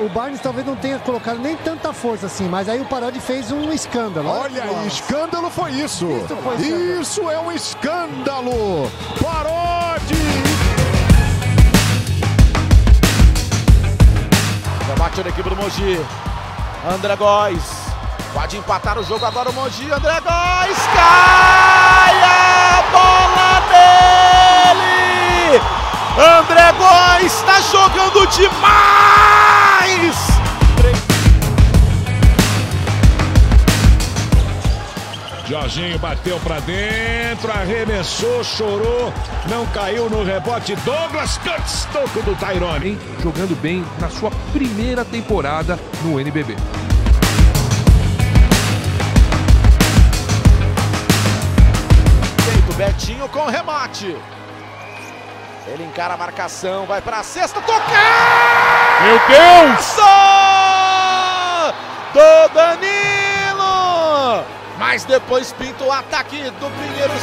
o Barnes talvez não tenha colocado nem tanta força assim, mas aí o Parodi fez um escândalo. Olha aí, escândalo foi isso. Isso é um escândalo. Parodi! Já bateu na equipe do Mogi. André Góes. Pode empatar o jogo agora o Mogi. André Góes. Cai a bola dele! André Góes está jogando demais! Jorginho bateu pra dentro, arremessou, chorou, não caiu no rebote. Douglas Coates, toco do Tyrone. Jogando bem na sua primeira temporada no NBB. Feito, Betinho com remate. Ele encara a marcação, vai pra cesta, tocar! Meu Deus! Do Danilo! Mas depois pinta o ataque do Pinheiros.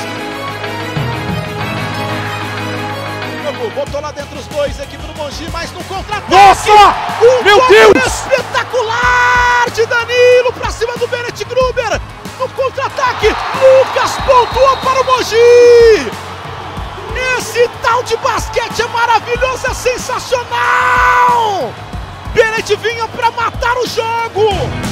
Botou lá dentro os dois, equipe do Mogi, mas no contra-ataque. Nossa! Meu Deus! Espetacular de Danilo pra cima do Bennett Gruber. No contra-ataque, Lucas pontuou para o Mogi. Esse tal de basquete é maravilhoso, é sensacional. Bennett vinha para matar o jogo.